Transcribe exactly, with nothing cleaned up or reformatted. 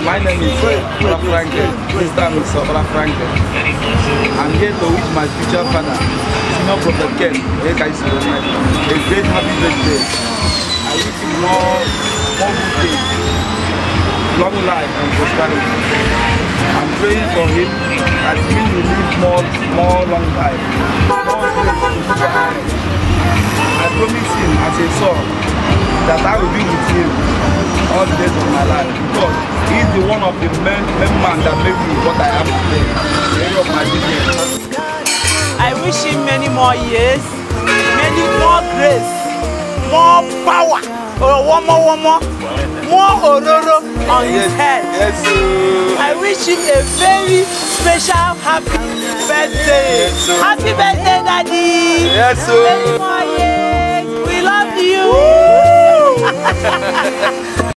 My name is Obra Frankel, Mister and Missus Obra Frankel. I'm here to wish my future father, Senior Prophet Ken, Soronnadi, a great happy birthday. I wish him more, more good things, long life and prosperity. I'm praying for him that he will live more, more long life, more grace. I promise him as a son that I will be with him all the days of my life, because he is the one of the main, main man that made me what I am today, the area of my business. I wish him many more years, many more grace, more power, or one more, one more, more ororo on his Yes. head. Yes, sir. I wish him a very special happy birthday. Yes, sir. Happy birthday, Daddy. Yes, sir. Many more years. We love you.